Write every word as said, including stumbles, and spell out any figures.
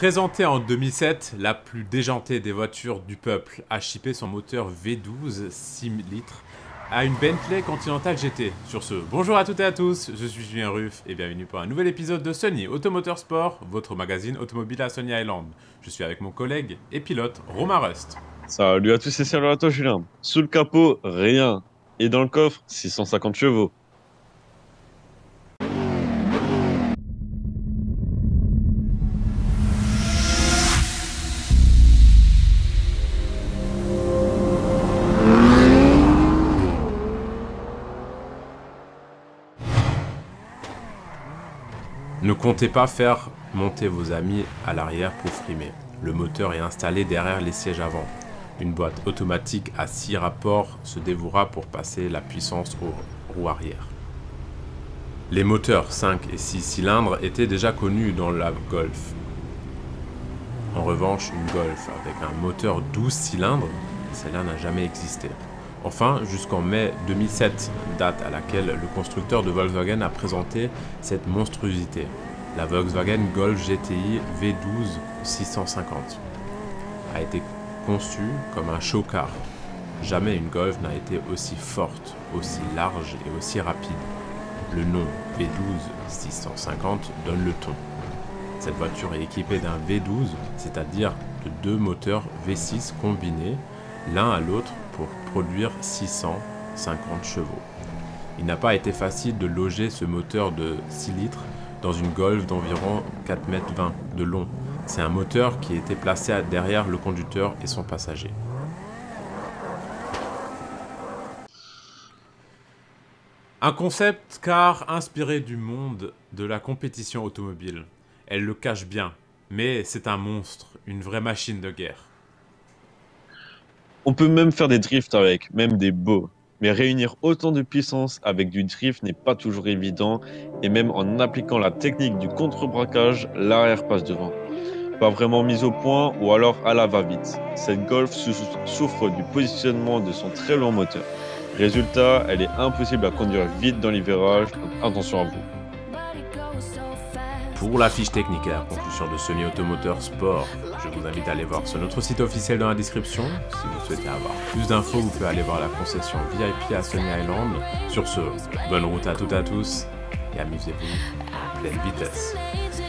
Présentée en deux mille sept, la plus déjantée des voitures du peuple a chippé son moteur V douze six litres à une Bentley Continental G T. Sur ce, bonjour à toutes et à tous, je suis Julien Ruff et bienvenue pour un nouvel épisode de Sunny Automotor Sport, votre magazine automobile à Sunny Island. Je suis avec mon collègue et pilote Romain Rust. Salut à tous et salut à toi Julien. Sous le capot, rien. Et dans le coffre, six cent cinquante chevaux. Ne comptez pas faire monter vos amis à l'arrière pour frimer. Le moteur est installé derrière les sièges avant. Une boîte automatique à six rapports se dévouera pour passer la puissance aux roues arrière. Les moteurs cinq et six cylindres étaient déjà connus dans la Golf. En revanche, une Golf avec un moteur douze cylindres, celle-là n'a jamais existé. Enfin, jusqu'en mai deux mille sept, date à laquelle le constructeur de Volkswagen a présenté cette monstruosité, la Volkswagen Golf G T I V douze six cent cinquante, a été conçue comme un show-car. Jamais une Golf n'a été aussi forte, aussi large et aussi rapide. Le nom V douze six cent cinquante donne le ton. Cette voiture est équipée d'un V douze, c'est-à-dire de deux moteurs V six combinés l'un à l'autre pour produire six cent cinquante chevaux. Il n'a pas été facile de loger ce moteur de six litres dans une Golf d'environ quatre mètres vingt de long. C'est un moteur qui était placé derrière le conducteur et son passager. Un concept car inspiré du monde de la compétition automobile. Elle le cache bien, mais c'est un monstre, une vraie machine de guerre. On peut même faire des drifts avec, même des beaux. Mais réunir autant de puissance avec du drift n'est pas toujours évident, et même en appliquant la technique du contre-braquage, l'arrière passe devant. Pas vraiment mise au point ou alors à la va-vite. Cette Golf souffre du positionnement de son très long moteur. Résultat, elle est impossible à conduire vite dans les virages, donc attention à vous. Pour la fiche technique et la conclusion de Sunny Automotor Sport, je vous invite à aller voir sur notre site officiel dans la description. Si vous souhaitez avoir plus d'infos, vous pouvez aller voir la concession V I P à Sunny Island. Sur ce, bonne route à toutes et à tous et amusez-vous en pleine vitesse.